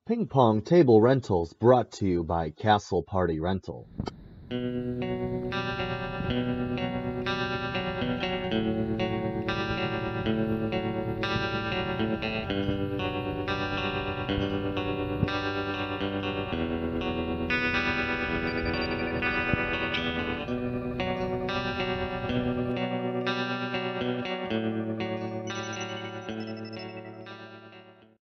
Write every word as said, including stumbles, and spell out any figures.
Ping pong table rentals brought to you by Castle Party Rental.